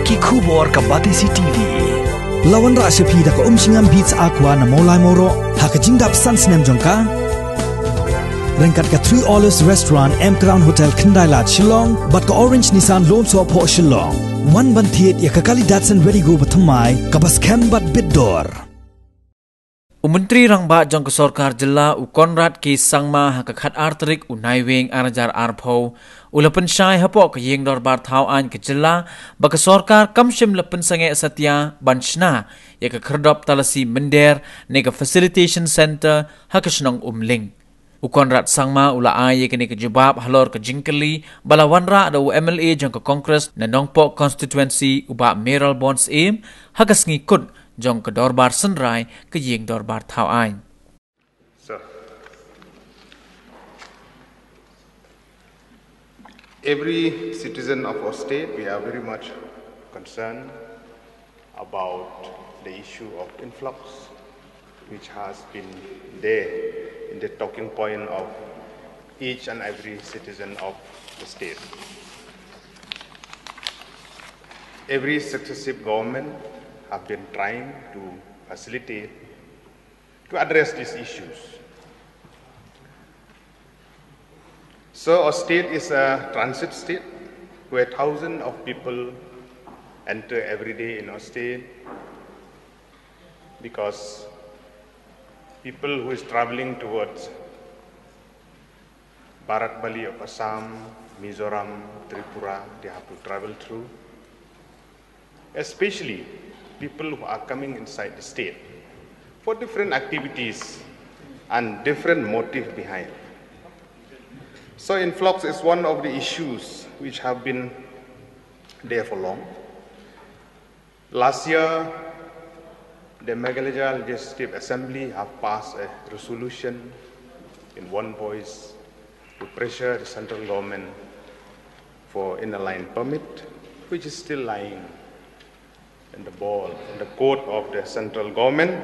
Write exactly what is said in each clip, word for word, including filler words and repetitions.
ki khubor ka Batisi T V. Lawan ra sepi da ka umsingam beats aqua na molai moro ha ka jingdap sans nem jongka. Rengkat ka Three Olives Restaurant M Crown Hotel Kendailat Shillong bat ka Orange Nissan Loan So Po Shillong. One bantiet ya ka kali Datsun Ready Go bathamai ka bas kem bat bidor. Umentri rangba jong ke Sorkar Jilla u Konrad ki sangma ha ka khat artrik u naiwing arajar arpho u lepen shai hapo ka yeng dor bar thau an ke Jilla ba ka Sorkar kamshim lepen sange satya banshna ya ka khrdop talasi mender ne ka facilitation center ha ka shnong umling u Konrad sangma ula ai ke ne ka jawab halor ka jingkali balawanra da u M L A jong ka Congress na nongpo constituency u ba Meral Bonds aim ha ka sngi kut jong ke dorbar senrai ke yeng dorbar thau ain. So, every citizen of our state, we are very much concerned about the issue of influx, which has been there in the talking point of each and every citizen of the state. Every successive government have been trying to facilitate, to address these issues. So our state is a transit state where thousands of people enter every day in our state because people who is traveling towards Barat Bali of Assam, Mizoram, Tripura, they have to travel through, especially people who are coming inside the state for different activities and different motive behind. So influx is one of the issues which have been there for long. Last year, the Meghalaya Legislative Assembly have passed a resolution in one voice to pressure the central government for inner line permit, which is still lying in the ball, in the court of the central government.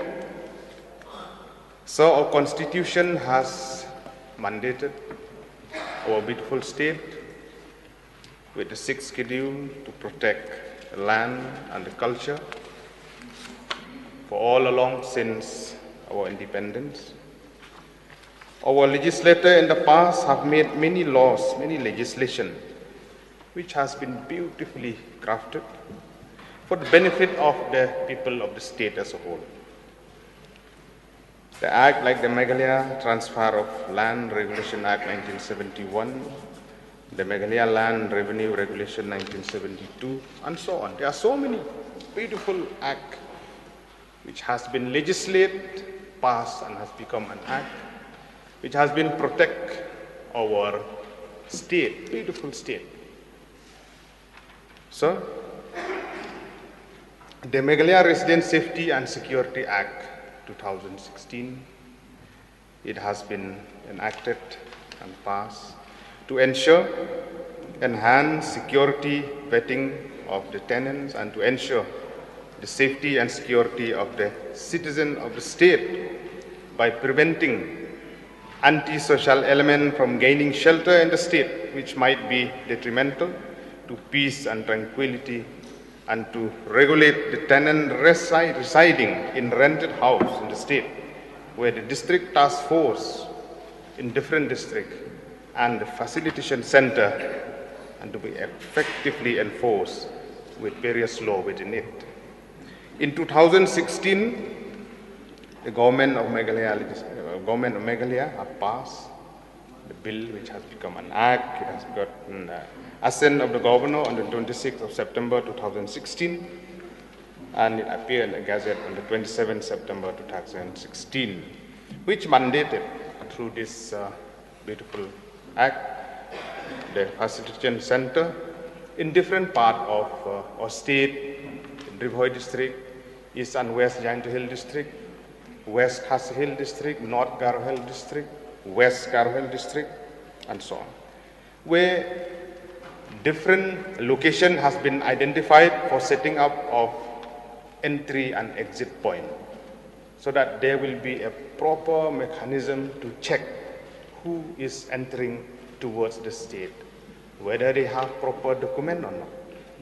So our constitution has mandated our beautiful state with the sixth schedule to protect the land and the culture for all along since our independence. Our legislator in the past have made many laws, many legislation, which has been beautifully crafted for the benefit of the people of the state as a whole. The Act like the Meghalaya Transfer of Land Regulation Act nineteen seventy-one, the Meghalaya Land Revenue Regulation nineteen seventy-two, and so on. There are so many beautiful acts which has been legislated, passed, and has become an act which has been protect our state, beautiful state. So, the Meghalaya Resident Safety and Security Act two thousand sixteen, it has been enacted and passed to ensure enhanced security vetting of the tenants and to ensure the safety and security of the citizen of the state by preventing antisocial elements from gaining shelter in the state, which might be detrimental to peace and tranquility, and to regulate the tenant resi residing in rented house in the state, where the district task force in different districts and the facilitation center, and to be effectively enforced with various law within it. In two thousand sixteen, the government of Meghalaya, uh, government of Meghalaya have passed the bill which has become an act. It has gotten uh, assent of the governor on the twenty-sixth of September two thousand sixteen, and it appeared in the Gazette on the twenty-seventh of September two thousand sixteen, which mandated through this uh, beautiful act the facilitation center in different parts of uh, our state, in Ribhoi district, East and West Jaintia Hill district, West Khasi Hill district, North Garo Hill district, West Garo Hill district, and so on, where different location has been identified for setting up of entry and exit point, so that there will be a proper mechanism to check who is entering towards the state, whether they have proper document or not.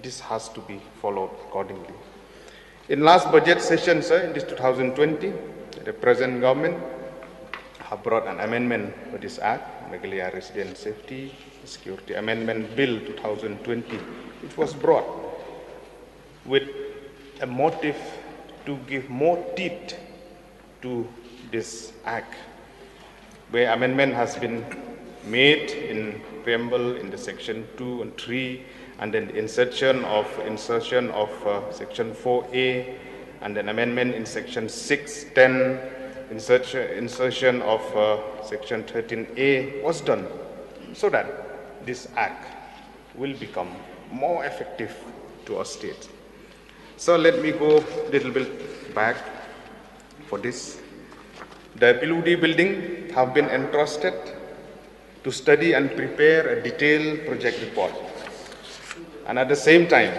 this has to be followed accordingly. In last budget session, sir, in this two thousand twenty, the present government have brought an amendment for this act, Meghalaya Resident Safety Security Amendment Bill two thousand twenty. It was brought with a motive to give more teeth to this act, where amendment has been made in preamble in the section two and three, and then the insertion of insertion of uh, section four A, and then amendment in section six, ten, insertion, insertion of uh, section thirteen A was done, so that this act will become more effective to our state. So let me go a little bit back for this. The P L U D building have been entrusted to study and prepare a detailed project report. And at the same time,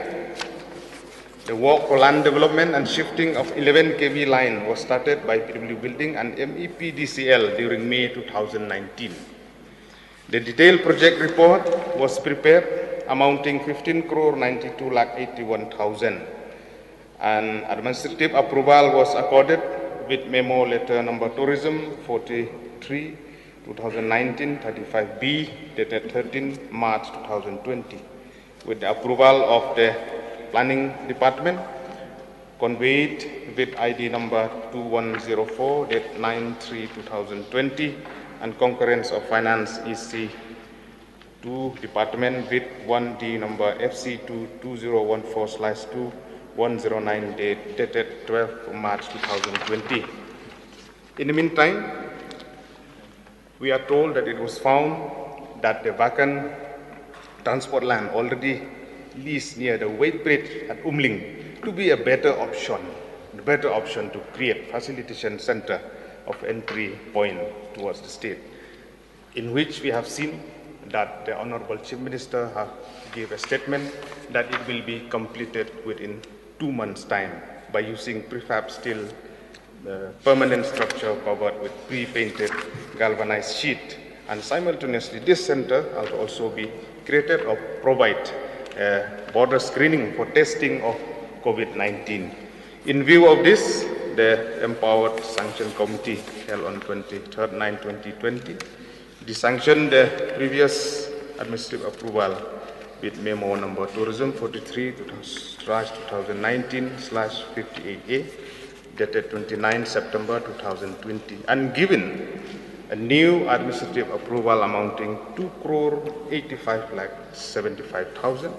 the work for land development and shifting of eleven K V line was started by P W Building and M E P D C L during May two thousand nineteen. The detailed project report was prepared amounting fifteen crore ninety-two lakh eighty-one thousand, and administrative approval was accorded with memo letter number tourism forty-three two thousand nineteen thirty-five B dated thirteenth March two thousand twenty, with the approval of the planning department conveyed with I D number two one zero four dated nine three two thousand twenty, and concurrence of finance E C two department with one D number F C two two zero one four slash two one zero nine date dated twelfth March two thousand twenty. In the meantime, we are told that it was found that the vacant transport land already leased near the weight bridge at Umling to be a better option, a better option to create facilitation center of entry point towards the state, in which we have seen that the Honorable Chief Minister have gave a statement that it will be completed within two months' time by using prefab steel uh, permanent structure covered with pre-painted galvanized sheet, and simultaneously this center will also be created or provide uh, border screening for testing of COVID nineteen. In view of this, the Empowered Sanction Committee held on twenty-third nine twenty twenty desanctioned the previous administrative approval with memo number tourism forty-three twenty nineteen slash fifty-eight A dated twenty-ninth September two thousand twenty, and given a new administrative approval amounting two crore eighty-five lakh seventy-five thousand,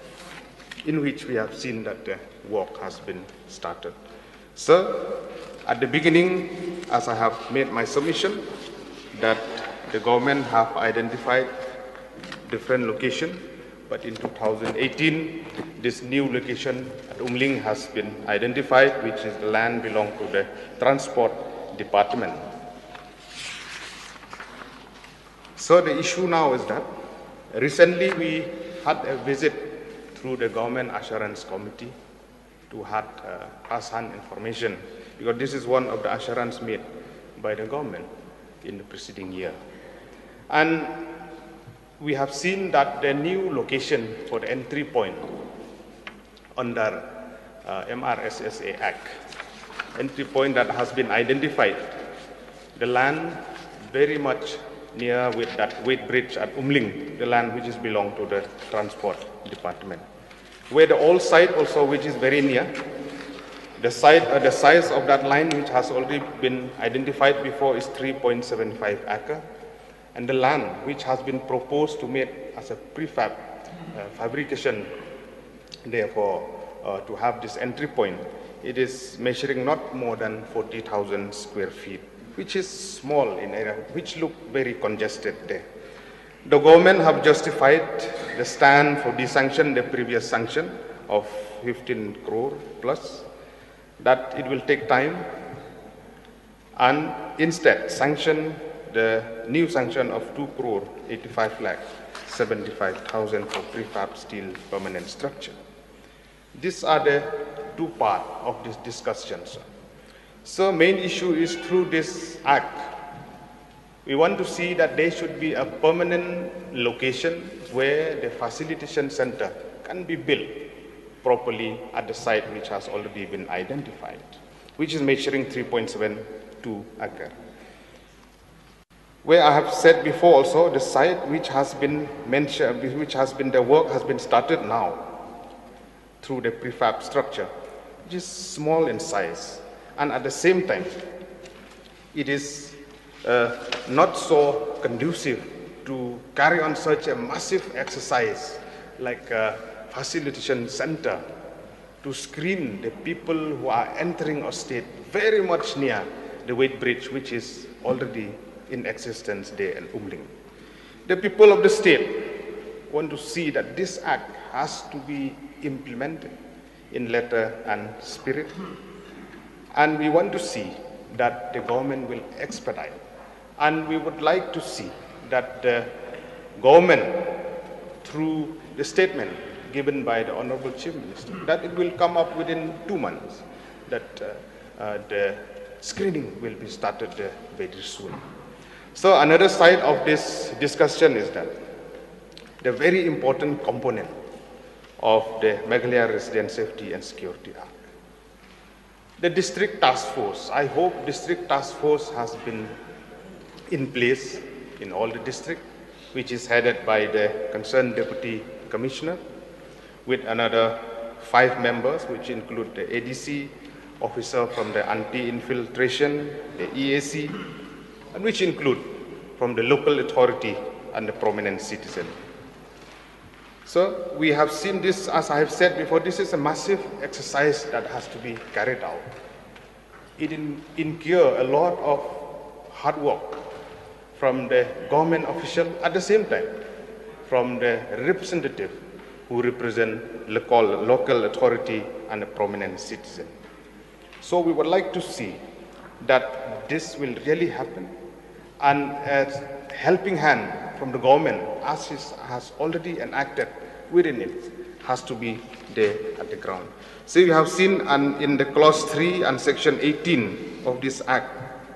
in which we have seen that the work has been started. Sir, at the beginning, as I have made my submission, that the government have identified different location, but in two thousand eighteen, this new location at Umling has been identified, which is the land belong to the Transport Department. So the issue now is that recently we had a visit through the Government Assurance Committee to have uh, first-hand information, because this is one of the assurance made by the government in the preceding year. And we have seen that the new location for the entry point under uh, M R S S A Act, entry point that has been identified, the land very much near with that weight bridge at Umling, the land which is belong to the Transport Department, where the old site also, which is very near, the site, uh, the size of that line which has already been identified before is three point seven five acre, and the land which has been proposed to make as a prefab uh, fabrication, therefore uh, to have this entry point, it is measuring not more than forty thousand square feet, which is small in area, which look very congested there. The government have justified the stand for desanction the previous sanction of fifteen crore plus, that it will take time, and instead sanction the new sanction of two crore eighty-five lakh seventy-five thousand for prefab steel permanent structure. These are the two parts of this discussion, sir. So main issue is through this act, we want to see that there should be a permanent location where the facilitation center can be built properly at the site which has already been identified, which is measuring three point seven two acre. Where I have said before also, the site which has been mentioned, which has been, the work has been started now through the prefab structure, which is small in size, and at the same time, it is uh, not so conducive to carry on such a massive exercise like a facilitation center to screen the people who are entering our state very much near the weight bridge, which is already in existence there in Umling. The people of the state want to see that this act has to be implemented in letter and spirit, and we want to see that the government will expedite, and we would like to see that the government, through the statement given by the Honorable Chief Minister, that it will come up within two months, that uh, uh, the screening will be started uh, very soon. So another side of this discussion is that the very important component of the Meghalaya Resident Safety and Security Act. The district task force, I hope district task force has been in place in all the districts, which is headed by the concerned deputy commissioner with another five members, which include the A D C, officer from the anti-infiltration, the E A C, and which include from the local authority and the prominent citizen. So we have seen this, as I have said before, this is a massive exercise that has to be carried out. It incurs a lot of hard work from the government official, at the same time from the representative who represent local, local authority and a prominent citizen. So we would like to see that this will really happen, and a helping hand from the government, as is, has already enacted within it, has to be there at the ground. So you have seen and in the clause three and section eighteen of this act,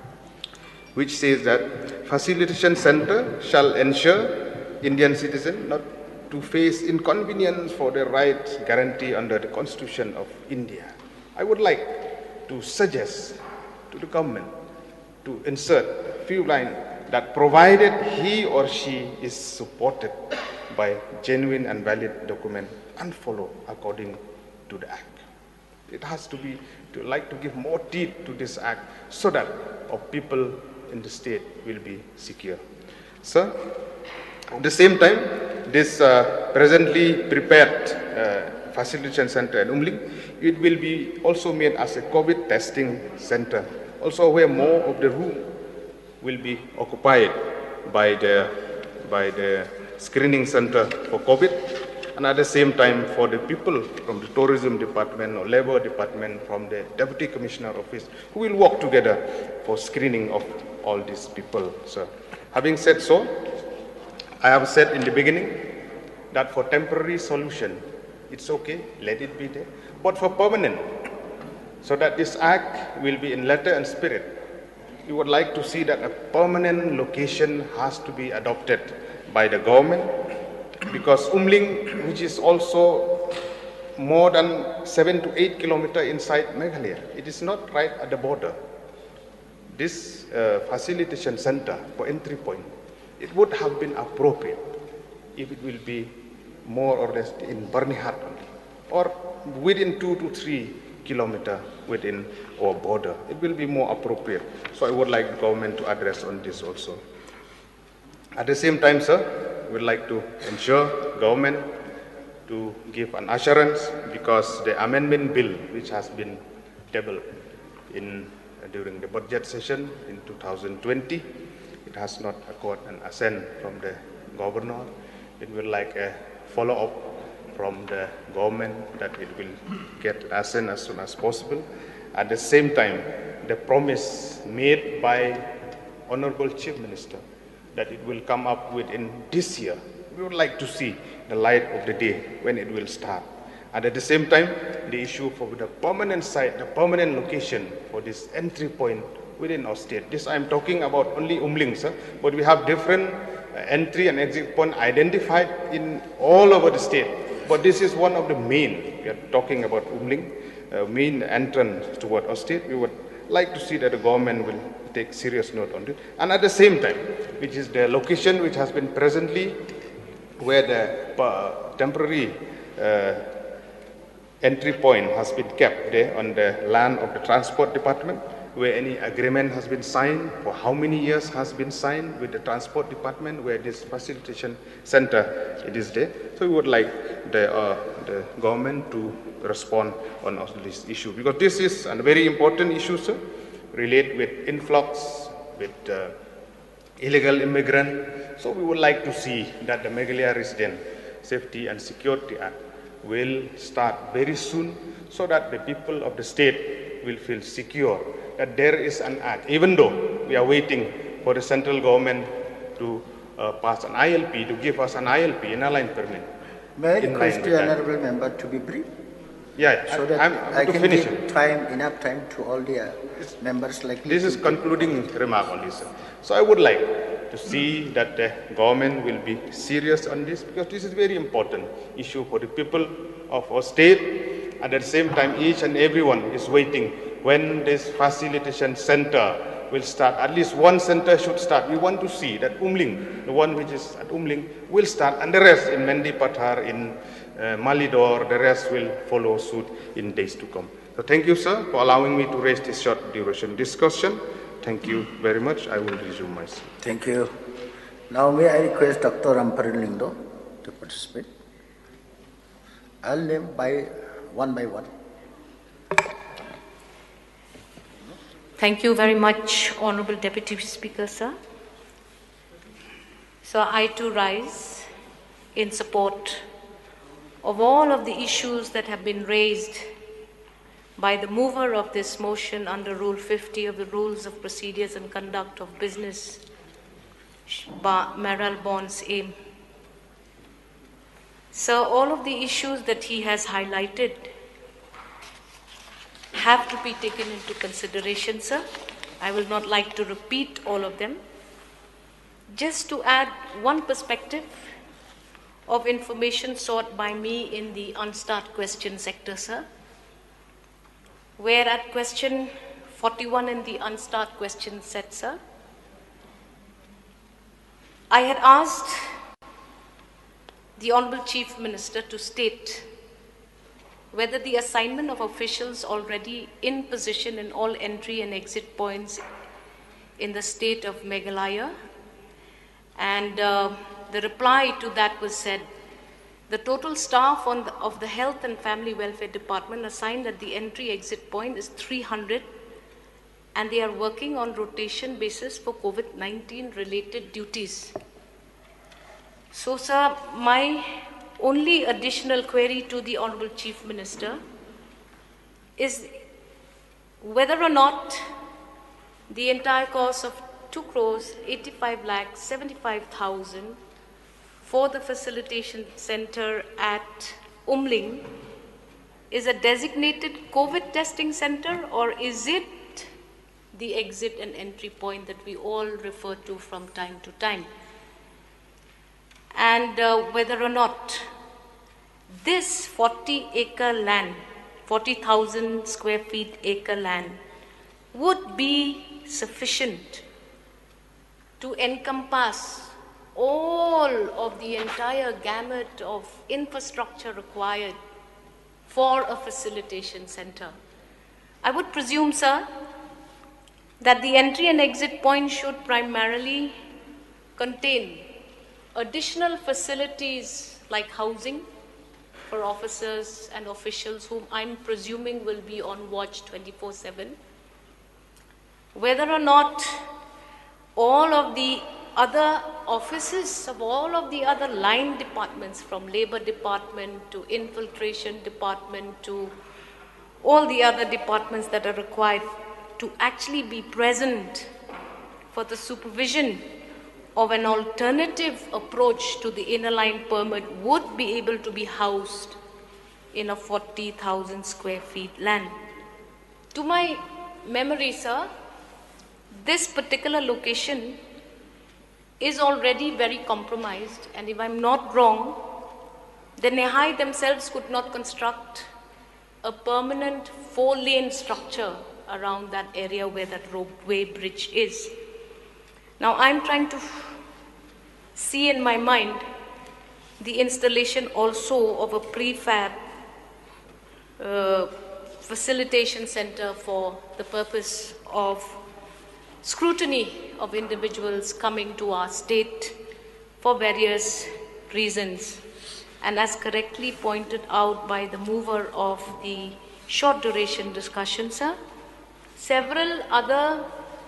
which says that facilitation center shall ensure Indian citizen not to face inconvenience for their rights guaranteed under the Constitution of India. I would like to suggest to the government to insert a few lines that provided he or she is supported by genuine and valid document and follow according to the act. It has to be, to like to give more teeth to this act so that our people in the state will be secure. So, at the same time, this uh, presently prepared uh, facilitation center in Umling, it will be also made as a COVID testing center, also where more of the room will be occupied by the, by the screening center for COVID, and at the same time for the people from the tourism department or labor department from the deputy commissioner office who will work together for screening of all these people. So, having said so, I have said in the beginning that for temporary solution, it's okay, let it be there. But for permanent, so that this act will be in letter and spirit, we would like to see that a permanent location has to be adopted by the government, because Umling, which is also more than seven to eight kilometers inside Meghalaya, it is not right at the border. This uh, facilitation center for entry point, it would have been appropriate if it will be more or less in Barnihat or within two to three kilometers within our border. It will be more appropriate. So I would like the government to address on this also. At the same time, sir, we would like to ensure government to give an assurance, because the amendment bill which has been tabled in uh, during the budget session in two thousand twenty, it has not acquired an assent from the governor. It will like a follow-up from the government that it will get assent as soon as possible. At the same time, the promise made by Honorable Chief Minister that it will come up within this year, we would like to see the light of the day when it will start. And at the same time, the issue for the permanent site, the permanent location for this entry point within our state. This I'm talking about only Umling, sir, but we have different uh, entry and exit point identified in all over the state. But this is one of the main, we are talking about Umling, uh, main entrance toward our state. We would like to see that the government will take serious note on it. And at the same time, which is the location which has been presently where the uh, temporary uh, entry point has been kept there on the land of the transport department, where any agreement has been signed, for how many years has been signed with the transport department, where this facilitation center it is there. So we would like the, uh, the government to respond on this issue, because this is a very important issue, sir, relate with influx, with uh, illegal immigrant. So we would like to see that the Meghalaya Resident Safety and Security Act will start very soon, so that the people of the state will feel secure that there is an act, even though we are waiting for the central government to uh, pass an I L P, to give us an I L P, an airline permit. May I request the honourable member to be brief? Yeah, so that I'm, I to can finish give it. time, enough time to all the uh, members like This is concluding remark on this. So I would like to see that the government will be serious on this, because this is very important issue for the people of our state. At the same time, each and everyone is waiting when this facilitation center will start. At least one center should start. We want to see that Umling, the one which is at Umling, will start, and the rest in Mendi Pathar, in uh, Malidor, the rest will follow suit in days to come. So thank you, sir, for allowing me to raise this short duration discussion. Thank you very much. I will resume my seat. Thank you. Now may I request Doctor Ramparan Lindo to participate. I'll name by one by one. Thank you very much, Honorable Deputy Speaker, sir. So I too rise in support of all of the issues that have been raised by the mover of this motion under Rule fifty of the Rules of Procedures and Conduct of Business, Meral Bonds aim. So all of the issues that he has highlighted have to be taken into consideration, sir. I will not like to repeat all of them. Just to add one perspective of information sought by me in the unstart question sector, sir, where at question forty-one in the unstart question set, sir, I had asked the Honorable Chief Minister to state whether the assignment of officials already in position in all entry and exit points in the state of Meghalaya, and uh, the reply to that was said, the total staff on the, of the Health and Family Welfare Department assigned at the entry-exit point is three hundred, and they are working on rotation basis for COVID nineteen related duties. So, sir, my only additional query to the Honorable Chief Minister is whether or not the entire cost of two crores eighty-five lakhs seventy-five thousand for the facilitation center at Umling is a designated COVID testing center, or is it the exit and entry point that we all refer to from time to time? And uh, whether or not this forty acre land, forty thousand square feet acre land, would be sufficient to encompass all of the entire gamut of infrastructure required for a facilitation center. I would presume, sir, that the entry and exit point should primarily contain additional facilities like housing for officers and officials whom I'm presuming will be on watch twenty-four seven. Whether or not all of the other offices of all of the other line departments, from labor department to infiltration department to all the other departments that are required to actually be present for the supervision of an alternative approach to the inner line permit, would be able to be housed in a forty thousand square feet land. To my memory, sir, this particular location is already very compromised, and if I'm not wrong, The Nehai themselves could not construct a permanent four-lane structure around that area where that ropeway bridge is. Now I'm trying to see in my mind the installation also of a prefab uh, facilitation center for the purpose of scrutiny of individuals coming to our state for various reasons. And as correctly pointed out by the mover of the short duration discussion, sir, several other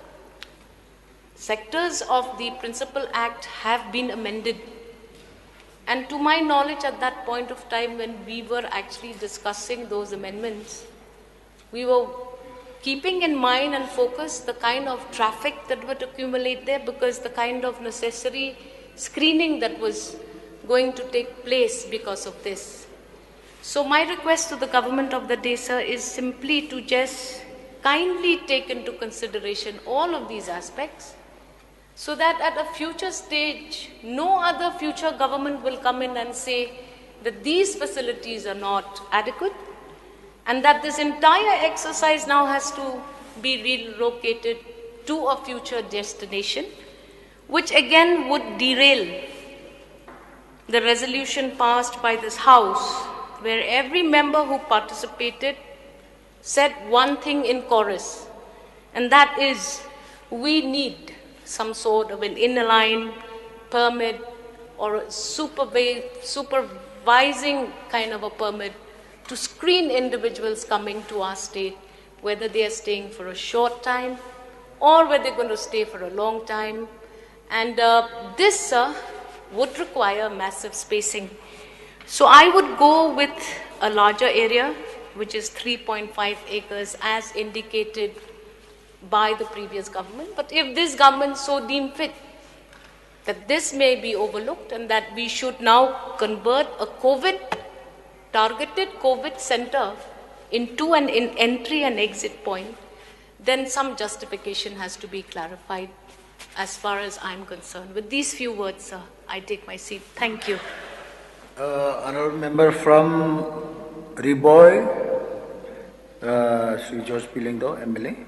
sectors of the Principal Act have been amended. And to my knowledge, at that point of time when we were actually discussing those amendments, we were keeping in mind and focus the kind of traffic that would accumulate there, because the kind of necessary screening that was going to take place because of this. So my request to the government of the day, sir, is simply to just kindly take into consideration all of these aspects, so that at a future stage, no other future government will come in and say that these facilities are not adequate, and that this entire exercise now has to be relocated to a future destination, which again would derail the resolution passed by this House, where every member who participated said one thing in chorus, and that is, we need some sort of an inline permit or a supervi supervising kind of a permit to screen individuals coming to our state, whether they are staying for a short time or whether they're going to stay for a long time. And uh, this uh, would require massive spacing. So I would go with a larger area, which is three point five acres as indicated by the previous government. But if this government so deem fit that this may be overlooked and that we should now convert a COVID, targeted COVID center into an in entry and exit point, then some justification has to be clarified as far as I'm concerned. With these few words, sir, I take my seat. Thank you. Uh, honorable member from Riboy, uh, Sri George Pilingdo, M L A.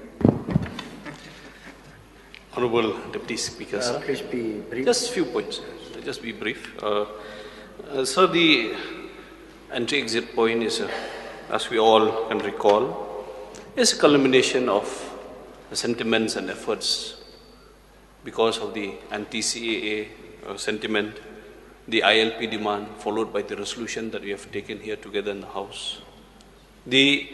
Honorable Deputy Speaker, uh, sir. Please be brief. Just a few points. Just be brief. Uh, uh, sir, the entry-exit point is, uh, as we all can recall, is a culmination of the sentiments and efforts because of the anti-C A A uh, sentiment, the I L P demand, followed by the resolution that we have taken here together in the House, the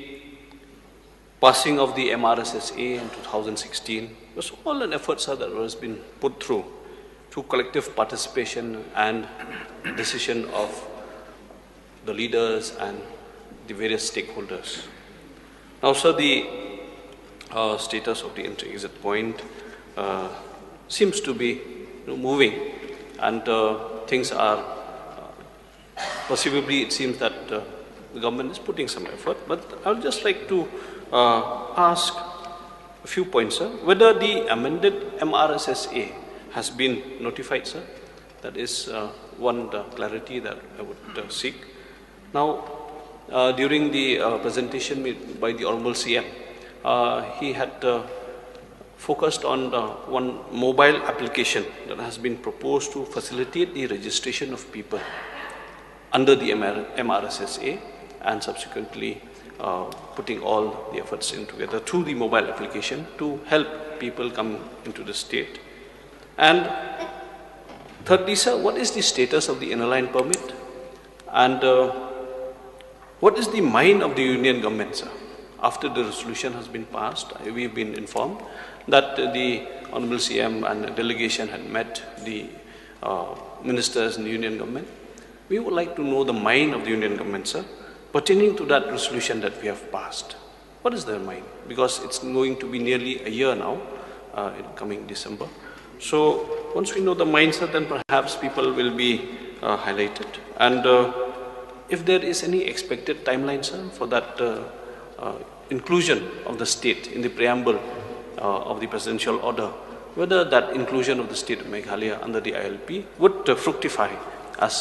passing of the M R S S A in two thousand sixteen, was all an effort, sir, that has been put through through collective participation and decision of the leaders and the various stakeholders. Now, sir, the uh, status of the entry-exit point uh, seems to be you know, moving, and uh, things are uh, perceivably, it seems that uh, the government is putting some effort. But I would just like to uh, ask a few points, sir. Whether the amended M R S S A has been notified, sir. That is uh, one uh, clarity that I would uh, seek. Now, uh, during the uh, presentation by the Honorable C M, uh, he had uh, focused on uh, one mobile application that has been proposed to facilitate the registration of people under the M R S S A, and subsequently uh, putting all the efforts in together through the mobile application to help people come into the state. And thirdly, sir, what is the status of the inner-line permit? And uh, what is the mind of the union government, sir? After the resolution has been passed, we have been informed that the Honorable C M and the delegation had met the uh, ministers in the union government. We would like to know the mind of the union government, sir, pertaining to that resolution that we have passed. What is their mind? Because it's going to be nearly a year now, uh, in coming December. So once we know the mindset, then perhaps people will be uh, highlighted. And uh, if there is any expected timeline, sir, for that uh, uh, inclusion of the state in the preamble uh, of the presidential order, whether that inclusion of the state of Meghalaya under the I L P would uh, fructify as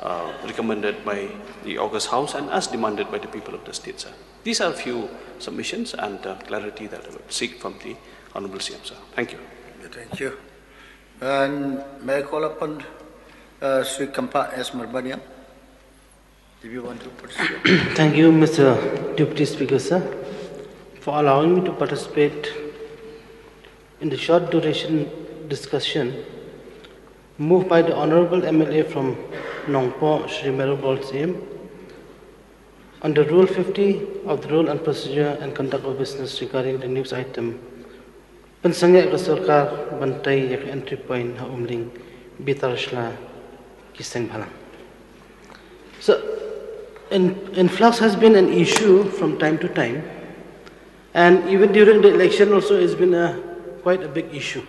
uh, recommended by the August House and as demanded by the people of the state, sir. These are a few submissions and uh, clarity that I would seek from the Honorable C M, sir. Thank you. Thank you. And may I call upon uh, Sri Kampa S. Marbaniam, if you want to participate. Thank you, Mister Deputy Speaker, sir, for allowing me to participate in the short duration discussion moved by the Honorable M L A from Nongpo, Shri Merubol C M, under Rule fifty of the Rule and Procedure and Conduct of Business regarding the news item Pensangya ka Sarkar Bantai yak entry point ha umling Bitarshla Kiseng Bhalang. So, in, influx has been an issue from time to time, and even during the election also it's been a quite a big issue.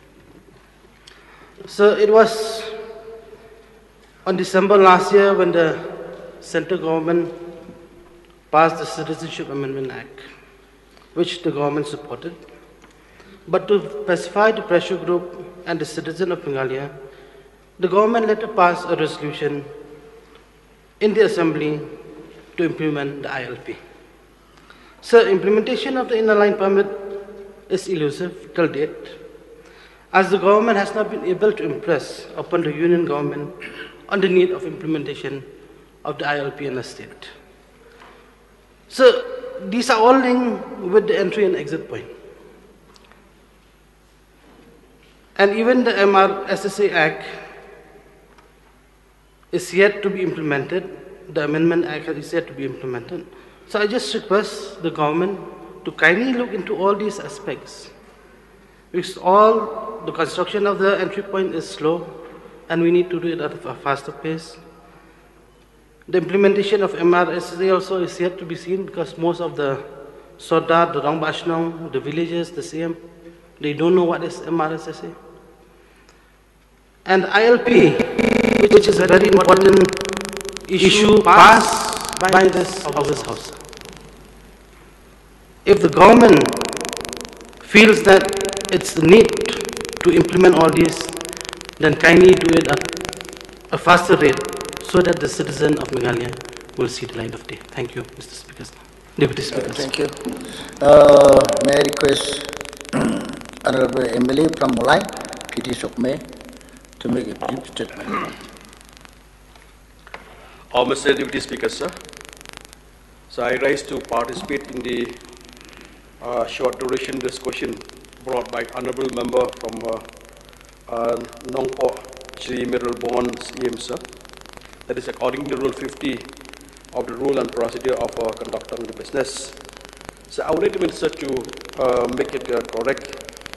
So it was on December last year when the central government passed the Citizenship Amendment Act, which the government supported. But to pacify the pressure group and the citizen of Meghalaya, the government later passed a resolution in the assembly to implement the I L P. So implementation of the inner line permit is elusive till date, as the government has not been able to impress upon the union government on the need of implementation of the I L P in the state. So these are all linked with the entry and exit point. And even the M R S S A Act is yet to be implemented. The Amendment Act is yet to be implemented. So I just request the government to kindly look into all these aspects, because all the construction of the entry point is slow and we need to do it at a faster pace. The implementation of M R S S A also is yet to be seen, because most of the Sodar, the Rangbashnong, the villages, the C M, they don't know what is M R S S A. And I L P, which is a very important issue passed by this August House. If the government feels that it's the need to implement all these, then kindly do it at a faster rate so that the citizen of Meghalaya will see the light of day. Thank you, Mister Speaker. Deputy Speaker. Uh, thank you. Uh, may I request Honorable M L A from Molai, K T Sokme, to make a brief statement. Oh, Mister Deputy Speaker, sir. So I rise to participate in the uh, short duration discussion brought by Honorable Member from uh, uh, Nongpo, Shri Merubol C M, sir. That is according to Rule fifty of the Rule and Procedure of uh, Conducting the Business. So I would like to Minister to uh, make it uh, correct.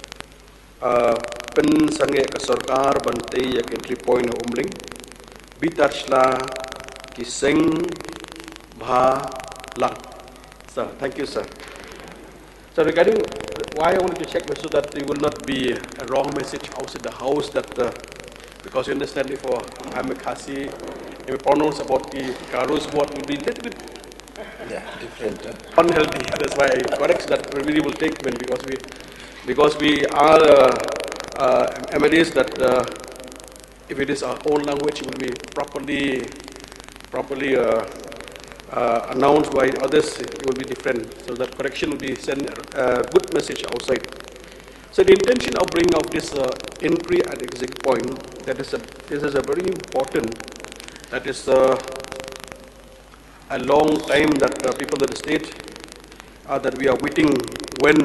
Pen sange ka sarkar bantai yak entry point na umling Bitarshla Kiseng Bhalang. Sir, thank you, sir. So regarding why I wanted to check so that there will not be a wrong message outside the house that uh, because you understand if uh, I'm a Khasi, if we pronounce about the Karo's word will be a little bit yeah, different, huh? unhealthy. That's why I correct that really will take when because we because we are uh, uh, M L As that uh, if it is our own language, it will be properly properly uh, uh, announced by others. It will be different. So that correction will be send a good message outside. So the intention of bringing out this uh, entry and exit point, that is a this is a very important. That is uh, a long time that uh, people of the state uh, that we are waiting when.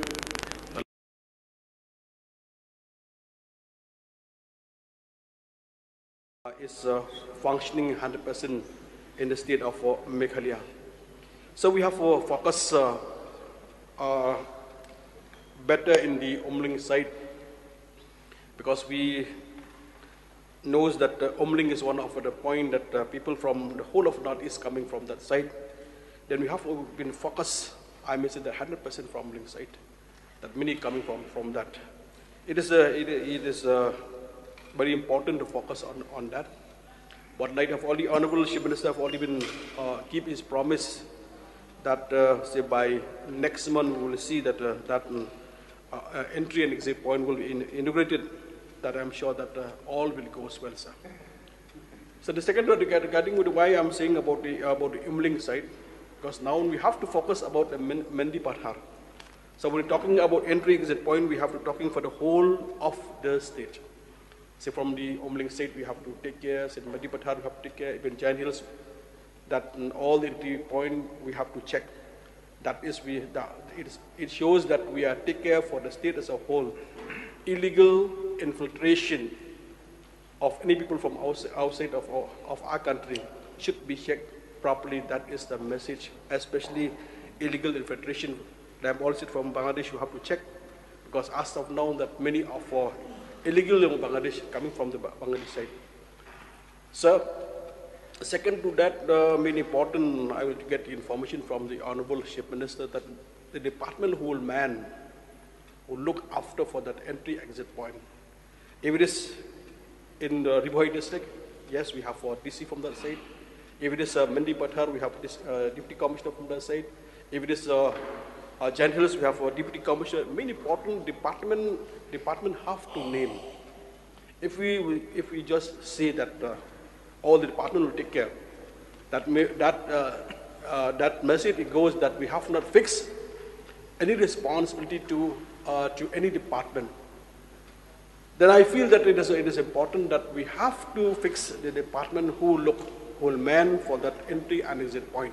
Is uh, functioning one hundred percent in the state of uh, Meghalaya. So we have to uh, focus uh, uh, better in the Umling side, because we knows that uh, Umling is one of the point that uh, people from the whole of North is coming from that side. Then we have to been focused, I may say that one hundred percent from Umling side, that many coming from, from that. It is, uh, it, it is uh, very important to focus on, on that. But like of all the Honorable Chief Minister have already been uh, keep his promise that uh, say by next month we will see that uh, that uh, uh, entry and exit point will be in, integrated. That I'm sure that uh, all will go well, sir. So the second one regarding with why I'm saying about the about the Umling side, because now we have to focus about the Mendi Pathar. So when we're talking about entry exit point, we have to talking for the whole of the state. Say from the Umling state, we have to take care. Say Mendi Pathar, we have to take care. Even Giant Hills, that all the entry point we have to check. That is, we that it, is, it shows that we are take care for the state as a whole. Illegal infiltration of any people from outside, outside of, our, of our country should be checked properly. That is the message, especially illegal infiltration. I'm also from Bangladesh, you have to check, because as of now that many of our illegal in Bangladesh coming from the Bangladesh side. So, second to that, uh, main important, I will get information from the Honorable Chief Minister that the department who will man, who look after for that entry exit point. If it is in the Ribhoi district, yes, we have for D C from that side. If it is uh, Mendi Pathar, we have this uh, Deputy Commissioner from that side. If it is uh, uh, Giant Hills, we have a Deputy Commissioner. Many important department department have to name. If we if we just say that uh, all the department will take care, that may, that uh, uh, that message it goes that we have not fixed any responsibility to uh, to any department. Then I feel that it is it is important that we have to fix the department who look who will man for that entry and exit point.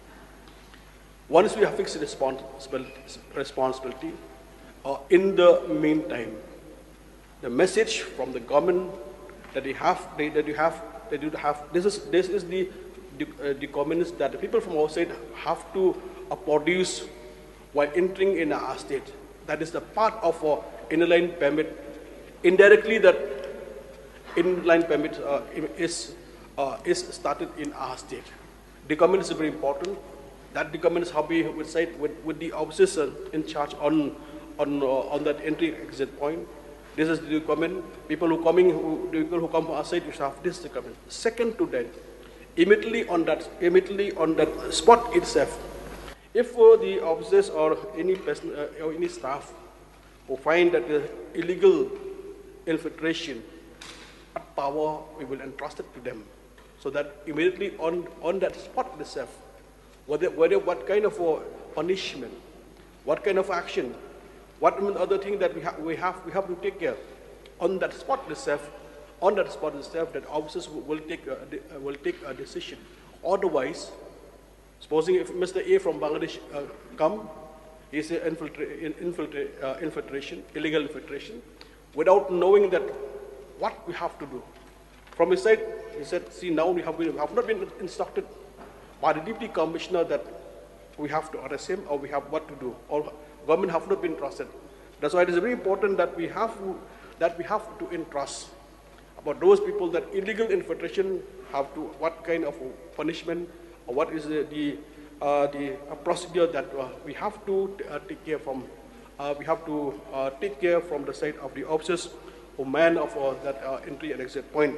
Once we have fixed the responsibility, responsibility uh, in the meantime, the message from the government that they have, they, that you have, that you have. This is this is the the, uh, the comments that the people from outside have to uh, produce while entering in our state. That is the part of our inline permit. Indirectly, that inline permit uh, is uh, is started in our state. The government is very important. That the government is how we would say with, with the officers uh, in charge on on uh, on that entry exit point. This is the government. People who coming, who people who come from outside, we have this the government. Second to that, immediately on that immediately on that spot itself, if uh, the officers or any person uh, or any staff who find that the illegal infiltration, what power we will entrust it to them, so that immediately on on that spot itself, whether whether what kind of uh, punishment, what kind of action, what other thing that we have we have we have to take care on that spot itself, on that spot itself, that officers will take a, will take a decision. Otherwise, supposing if Mister A from Bangladesh uh, come, he is infiltra infiltra uh, infiltration, illegal infiltration, without knowing that what we have to do. From his side, he said, see, now we have, we have not been instructed by the Deputy Commissioner that we have to arrest him or we have what to do. Or government have not been trusted. That's why it is very important that we have to, that we have to entrust about those people that illegal infiltration have to, what kind of punishment or what is the, the, uh, the uh, procedure that uh, we have to uh, take care from. Uh, we have to uh, take care from the side of the officers or man of uh, that uh, entry and exit point.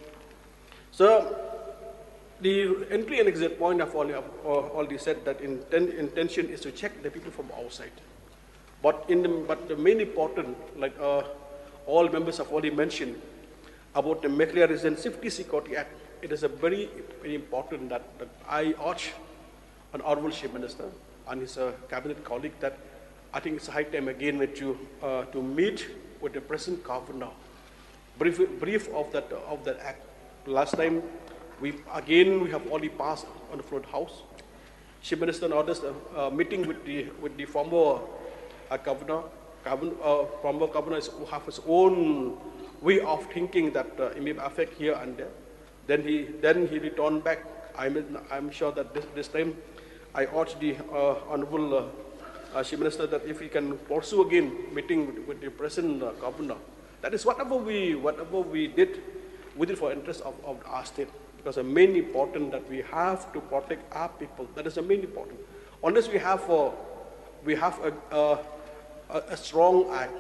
So the entry and exit point I've already, uh, already said that inten intention is to check the people from outside. But in the, but the main important, like uh, all members have already mentioned about the Meghalaya Region Safety Security Act, it is a very, very important that, that I urge an Honorable Chief Minister and his uh, cabinet colleague that I think it's high time again that you uh, to meet with the present governor, brief brief of that uh, of that act. Last time, we again we have already passed on the floor house. Chief Minister orders a uh, meeting with the with the former uh, governor. Governor uh, former governor is, who have his own way of thinking that uh, it may affect here and there. Then he then he returned back. I'm I'm sure that this this time, I urge the uh, honorable. Uh, Uh, Chief Minister, that if we can pursue again meeting with, with the present uh, governor, that is whatever we whatever we did, we did for interest of, of our state. Because the main important that we have to protect our people. That is the main important. Unless we have uh, we have a, a, a strong act,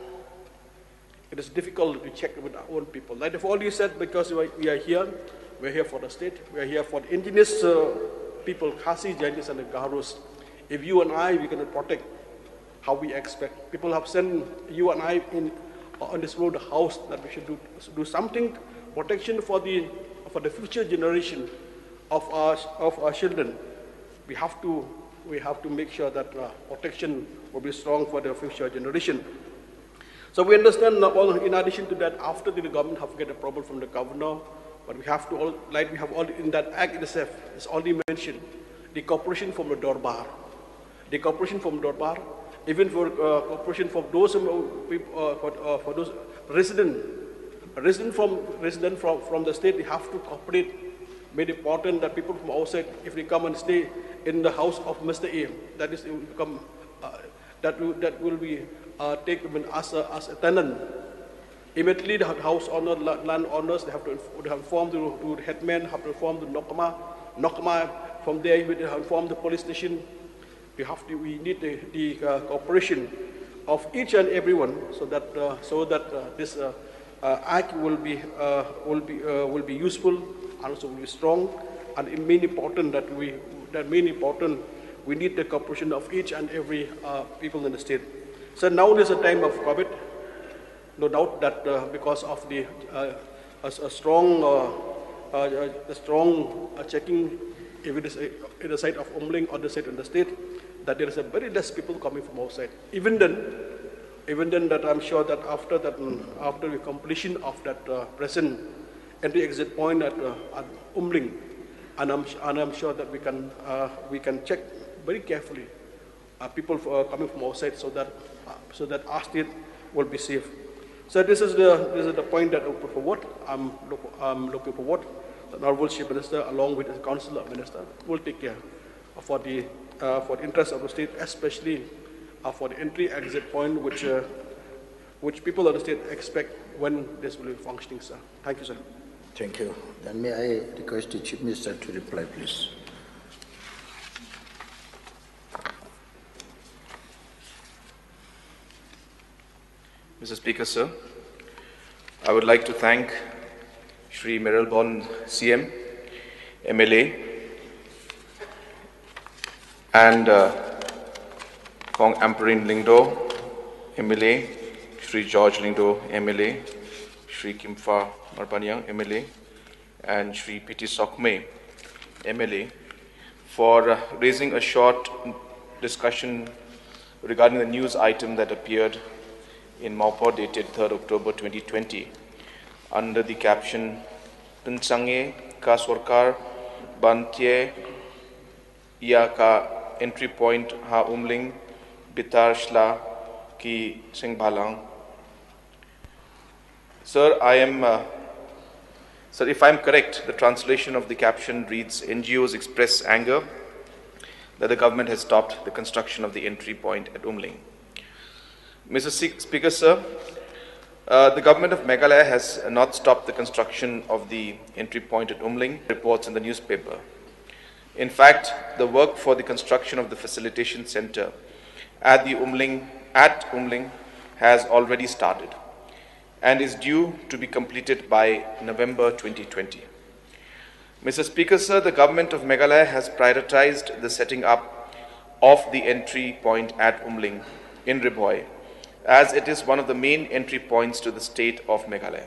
it is difficult to check with our own people. Like I've already said, because we are here, we are here for the state, we are here for the indigenous uh, people, Khasi, Jainis, and the Garos. If you and I, we cannot protect how we expect. People have sent you and I in uh, on this road house that we should do do something protection for the for the future generation of our, of our children, we have to, we have to make sure that uh, protection will be strong for the future generation. So we understand, uh, in addition to that, after the government have get approval from the governor, but we have to, all, like we have all in that act itself, it's already mentioned, the cooperation from the Dorbar. The cooperation from Dorbar, even for uh, cooperation from those people, uh, for, uh, for those resident, resident from resident from, from the state, they have to cooperate. Made important that people from outside, if they come and stay in the house of Mister A, that is, it will become, uh, that will, that will be uh, taken as a, as a tenant. Immediately, the house owner, land owners, they have to inform the, the headman, have to inform the Nokama. Nokama, from there, we have to inform the police station. We have to, we need the, the uh, cooperation of each and everyone, so that uh, so that uh, this uh, uh, act will be uh, will be uh, will be useful and also will be strong. And it mean important that we that mean important we need the cooperation of each and every uh, people in the state. So now is a time of COVID. No doubt that uh, because of the uh, a, a strong uh, uh, a strong uh, checking, if it is a, in the side of Umling or the side in the state, that there is a very less people coming from outside. Even then, even then, that I'm sure that after that, after the completion of that uh, present entry-exit point at, uh, at Umling, and I'm and I'm sure that we can uh, we can check very carefully uh, people uh, coming from outside, so that uh, so that our state will be safe. So this is the this is the point that I put forward. I'm look, I'm looking forward. The Honorable Chief Minister, along with the Council of Ministers, will take care for the uh, for the interest of the state, especially uh, for the entry-exit point, which uh, which people of the state expect when this will be functioning, sir. Thank you, sir. Thank you. Then may I request the Chief Minister to reply, please. Mister Speaker, sir, I would like to thank Shri Meralbon C M, M L A, and uh, Kong Amperin Lingdo, M L A, Shri George Lingdo, M L A, Shri Kimfa Marpanyang, M L A, and Shri P T Sokme, M L A, for uh, raising a short discussion regarding the news item that appeared in Maupo dated third October twenty twenty under the caption Tunsange ka Sarkar Bantie Ya ka entry point ha Umling Bitar Shla ki Singbhalang. Sir, I am uh, Sir, if I am correct, the translation of the caption reads, N G Os express anger that the government has stopped the construction of the entry point at Umling. Mister Speaker, sir, uh, the government of Meghalaya has not stopped the construction of the entry point at Umling, reports in the newspaper. In fact, the work for the construction of the facilitation center at the Umling, at Umling has already started and is due to be completed by November twenty twenty. Mister Speaker, sir, the government of Meghalaya has prioritized the setting up of the entry point at Umling in Ribhoi, as it is one of the main entry points to the state of Meghalaya.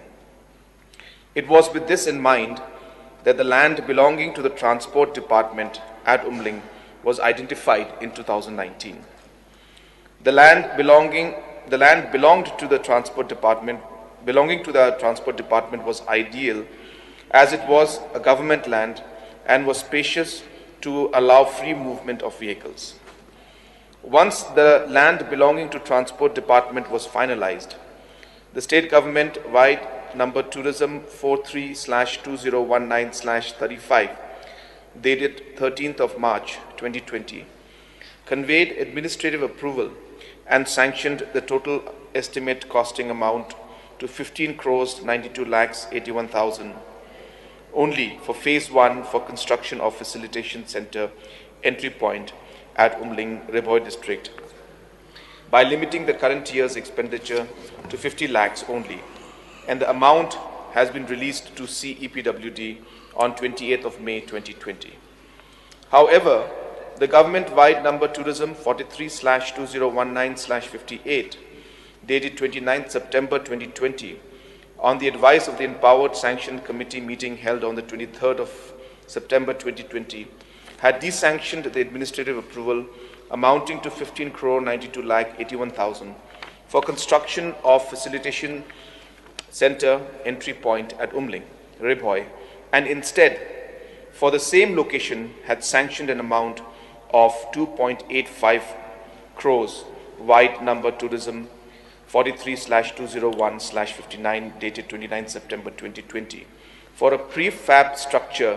It was with this in mind that the land belonging to the Transport Department at Umling was identified in two thousand nineteen. The land belonging, the land belonged to the Transport Department, belonging to the Transport Department was ideal, as it was a government land and was spacious to allow free movement of vehicles. Once the land belonging to Transport Department was finalized, the state government, via number tourism forty-three slash two thousand nineteen slash thirty-five, dated thirteenth of March twenty twenty, conveyed administrative approval and sanctioned the total estimate costing amount to fifteen crores ninety-two lakhs eighty-one thousand only for phase one for construction of facilitation center entry point at Umling, Ribhoi district, by limiting the current year's expenditure to fifty lakhs only, and the amount has been released to C E P W D on twenty-eighth of May twenty twenty. However, the government via number tourism forty-three slash two thousand nineteen slash fifty-eight, dated twenty-ninth September twenty twenty, on the advice of the empowered sanctioned committee meeting held on the twenty-third of September twenty twenty, had desanctioned the administrative approval amounting to fifteen crore ninety-two lakh eighty-one thousand for construction of facilitation center entry point at Umling, Ribhoi, and instead, for the same location, had sanctioned an amount of two point eight five crores, wide number tourism forty-three slash two oh one slash fifty-nine, dated twenty-ninth September twenty twenty, for a prefab structure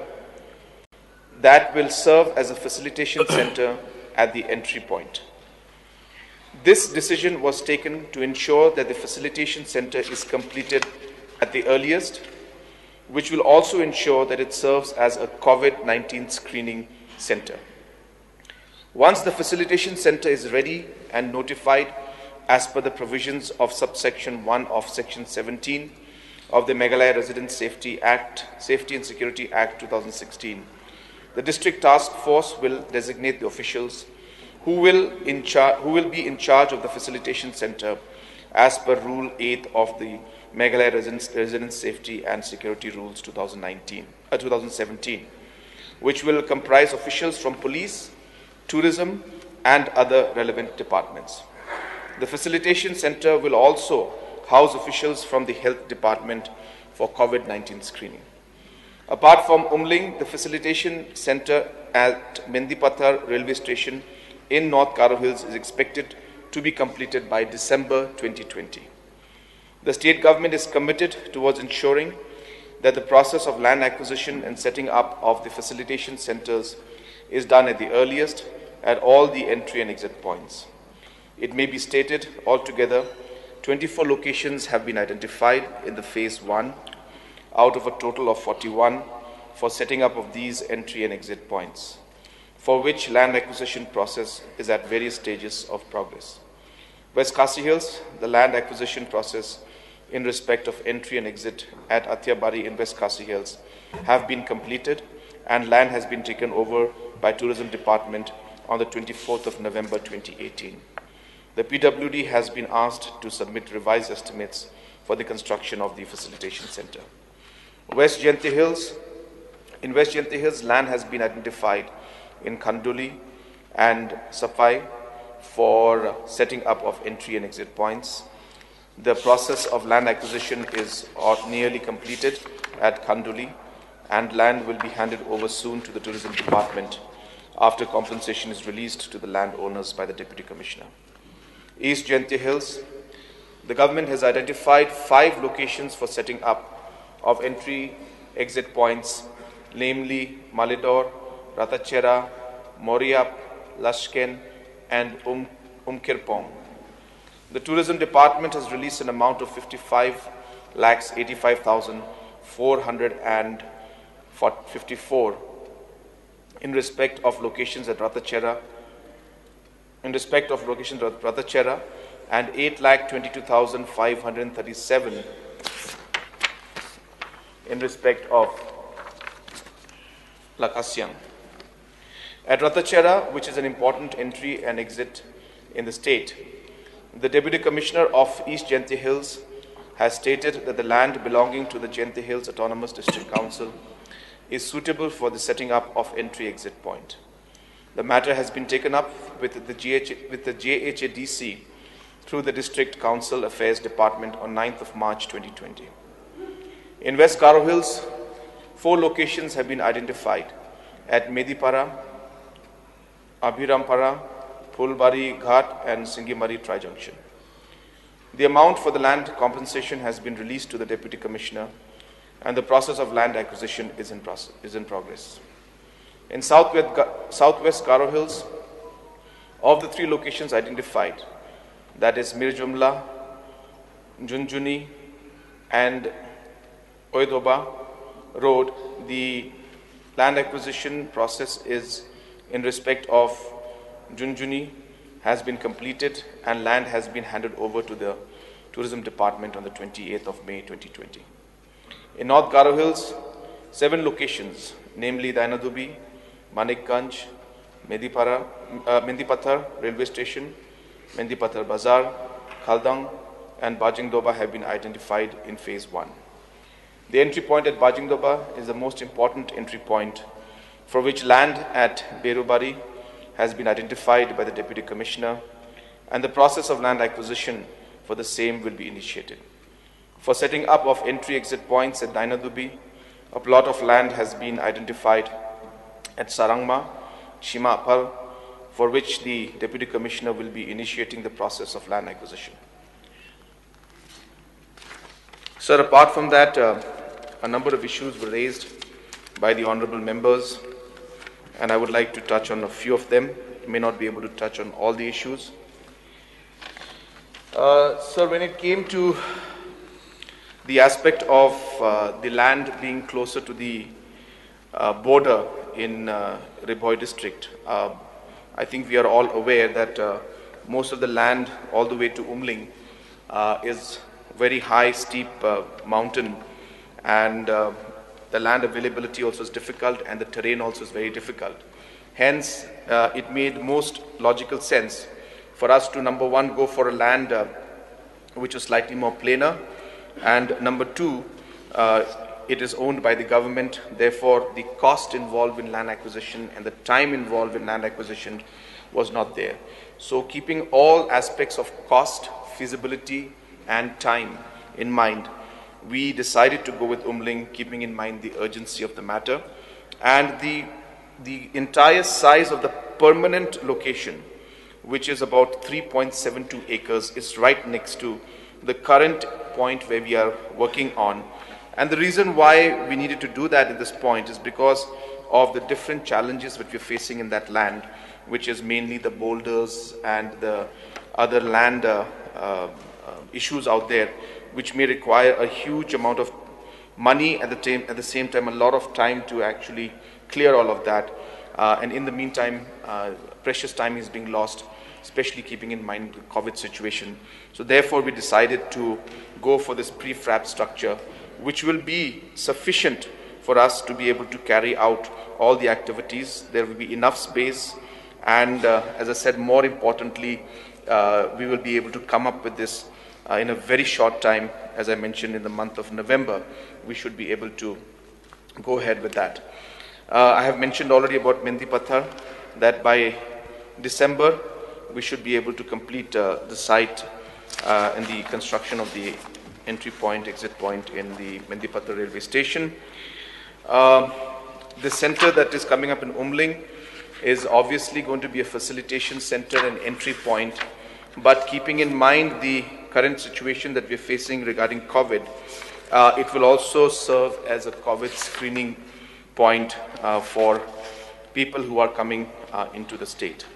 that will serve as a facilitation center at the entry point. This decision was taken to ensure that the facilitation center is completed at the earliest, which will also ensure that it serves as a COVID nineteen screening center. Once the facilitation center is ready and notified as per the provisions of subsection one of section seventeen of the Meghalaya Resident Safety Act, Safety and Security Act two thousand sixteen, the district task force will designate the officials who will, in char- who will be in charge of the facilitation center as per Rule eight of the Meghalaya Resident, Resident Safety and Security Rules two thousand nineteen, uh, two thousand seventeen, which will comprise officials from police, tourism, and other relevant departments. The facilitation center will also house officials from the health department for COVID nineteen screening. Apart from Umling, the facilitation center at Mendipathar railway station in North Garo Hills is expected to be completed by December twenty twenty. The state government is committed towards ensuring that the process of land acquisition and setting up of the facilitation centers is done at the earliest at all the entry and exit points. It may be stated altogether, twenty-four locations have been identified in the phase one out of a total of forty-one for setting up of these entry and exit points, for which land acquisition process is at various stages of progress. West Khasi Hills, the land acquisition process in respect of entry and exit at Atyabari in West Khasi Hills have been completed, and land has been taken over by Tourism Department on the twenty-fourth of November twenty eighteen. The P W D has been asked to submit revised estimates for the construction of the facilitation center. West Jayanti Hills, in West Jayanti Hills, land has been identified in Khanduli and Safai for setting up of entry and exit points. The process of land acquisition is nearly completed at Khanduli, and land will be handed over soon to the Tourism Department after compensation is released to the landowners by the Deputy Commissioner. East Jayanti Hills, the government has identified five locations for setting up of entry exit points, namely Malidor, Ratachera, Moriap, Lashken, and um, Umkirpong. The Tourism Department has released an amount of fifty-five lakhs eighty-five thousand four hundred fifty-four in respect of locations at Ratachera, in respect of locations at Ratachera, and eight lakh twenty-two thousand five hundred thirty-seven in respect of Lakasyang. At Ratachera, which is an important entry and exit in the state, the Deputy Commissioner of East Jayanti Hills has stated that the land belonging to the Jayanti Hills Autonomous District Council is suitable for the setting up of entry-exit point. The matter has been taken up with the, G H, with the J H A D C through the District Council Affairs Department on ninth of March twenty twenty. In West Garo Hills, four locations have been identified at Medipara, Abhirampara, Phulbari Ghat, and Singimari Tri-Junction. The amount for the land compensation has been released to the Deputy Commissioner, and the process of land acquisition is in, process, is in progress. In Southwest, Southwest Garo Hills, of the three locations identified, that is Mirjumla, Junjuni, and Oidoba Road, the land acquisition process is in respect of Junjuni has been completed, and land has been handed over to the Tourism Department on the twenty-eighth of May twenty twenty. In North Garo Hills, seven locations, namely Dainadubi, Manikganj, Medipara, uh, Mendipathar railway station, Mendipathar Bazaar, Khaldang, and Bajingdoba have been identified in phase one. The entry point at Bajingdoba is the most important entry point, for which land at Berubari has been identified by the Deputy Commissioner, and the process of land acquisition for the same will be initiated. For setting up of entry-exit points at Dainadubi, a plot of land has been identified at Sarangma, Shimapal, for which the Deputy Commissioner will be initiating the process of land acquisition. Sir, apart from that, uh, a number of issues were raised by the honorable members, and I would like to touch on a few of them. I may not be able to touch on all the issues. Uh, sir, when it came to the aspect of uh, the land being closer to the uh, border in uh, Ribhoi district, uh, I think we are all aware that uh, most of the land all the way to Umling uh, is very high, steep uh, mountain, and uh, the land availability also is difficult, and the terrain also is very difficult. Hence, uh, it made most logical sense for us to, number one, go for a land uh, which is slightly more plainer, and number two, uh, it is owned by the government. Therefore, the cost involved in land acquisition and the time involved in land acquisition was not there. So, keeping all aspects of cost, feasibility, and time in mind, we decided to go with Umling, keeping in mind the urgency of the matter, and the the entire size of the permanent location, which is about three point seven two acres, is right next to the current point where we are working on. And the reason why we needed to do that at this point is because of the different challenges that we're facing in that land, which is mainly the boulders and the other land uh, uh, issues out there, which may require a huge amount of money, at the, time, at the same time a lot of time to actually clear all of that. Uh, and in the meantime, uh, precious time is being lost, especially keeping in mind the COVID situation. So therefore, we decided to go for this prefab structure, which will be sufficient for us to be able to carry out all the activities. There will be enough space, and uh, as I said, more importantly, uh, we will be able to come up with this uh, in a very short time. As I mentioned, in the month of November, we should be able to go ahead with that. Uh, I have mentioned already about Mendi Pathar, that by December, we should be able to complete uh, the site uh, and the construction of the entry point, exit point in the Mendi Pathar railway station. Uh, the center that is coming up in Umling is obviously going to be a facilitation center and entry point, but keeping in mind the current situation that we're facing regarding COVID, uh, it will also serve as a COVID screening point uh, for people who are coming uh, into the state.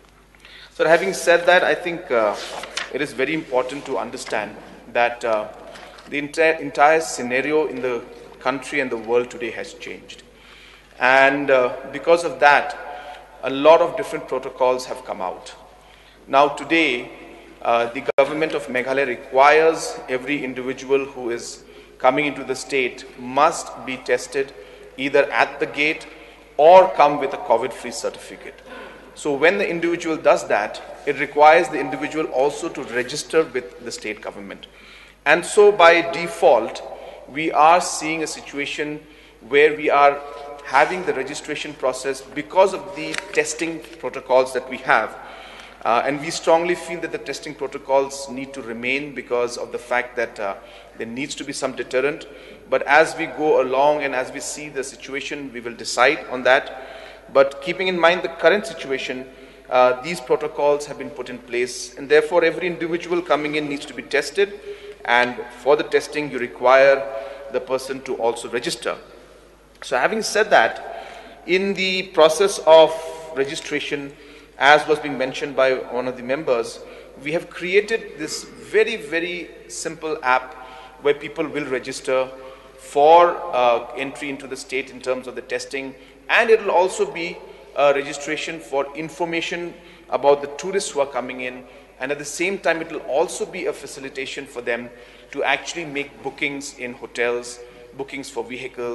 So having said that, I think uh, it is very important to understand that uh, the entire, entire scenario in the country and the world today has changed. And uh, because of that, a lot of different protocols have come out. Now today, uh, the government of Meghalaya requires every individual who is coming into the state must be tested either at the gate or come with a COVID-free certificate. So when the individual does that, it requires the individual also to register with the state government. And so by default, we are seeing a situation where we are having the registration process because of the testing protocols that we have. Uh, and we strongly feel that the testing protocols need to remain because of the fact that uh, there needs to be some deterrent. But as we go along and as we see the situation, we will decide on that. But keeping in mind the current situation, uh, these protocols have been put in place, and therefore every individual coming in needs to be tested, and for the testing you require the person to also register. So having said that, in the process of registration, as was being mentioned by one of the members, we have created this very, very simple app where people will register for uh, entry into the state in terms of the testing, and it will also be a registration for information about the tourists who are coming in, and at the same time it will also be a facilitation for them to actually make bookings in hotels, bookings for vehicles,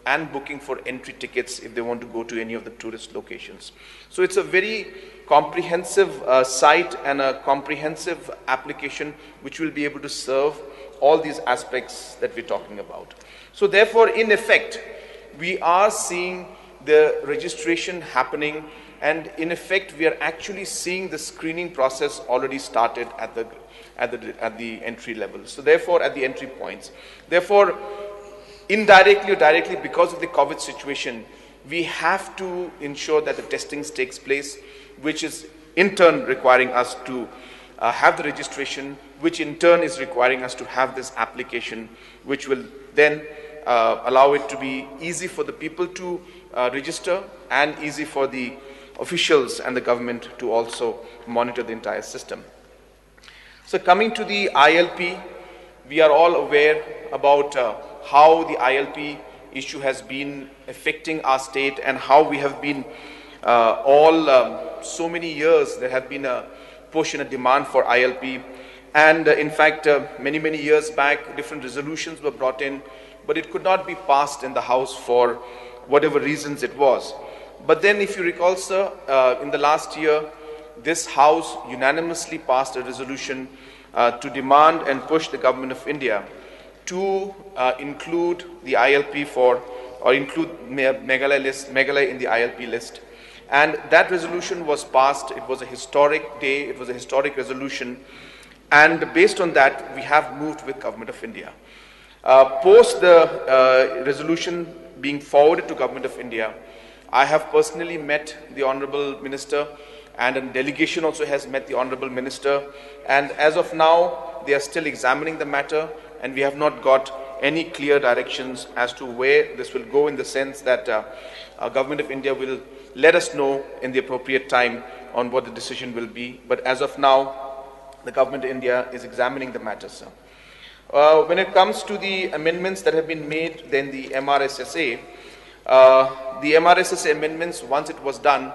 and booking for entry tickets if they want to go to any of the tourist locations. So it's a very comprehensive uh, site and a comprehensive application which will be able to serve all these aspects that we're talking about. So therefore, in effect, we are seeing the registration happening, and in effect, we are actually seeing the screening process already started at the at the at the entry level. So therefore, at the entry points. Therefore, indirectly or directly, because of the COVID situation, we have to ensure that the testing takes place, which is in turn requiring us to uh, have the registration, which in turn is requiring us to have this application, which will then uh, allow it to be easy for the people to uh, register and easy for the officials and the government to also monitor the entire system. So coming to the I L P, we are all aware about uh, how the I L P issue has been affecting our state and how we have been uh, all um, so many years there have been a push and a demand for I L P, and uh, in fact uh, many many years back different resolutions were brought in, but it could not be passed in the House for whatever reasons it was. But then, if you recall, sir, uh, in the last year this House unanimously passed a resolution uh, to demand and push the Government of India to uh, include the I L P for, or include Meghalaya list, Meghalaya in the I L P list. And that resolution was passed. It was a historic day. It was a historic resolution. And based on that, we have moved with Government of India. Uh, post the uh, resolution being forwarded to Government of India, I have personally met the Honorable Minister, and a delegation also has met the Honorable Minister. And as of now, they are still examining the matter, and we have not got any clear directions as to where this will go, in the sense that uh, uh, Government of India will let us know in the appropriate time on what the decision will be. But as of now, the Government of India is examining the matter, sir. Uh, when it comes to the amendments that have been made, then the M R S S A, uh, the M R S S A amendments, once it was done,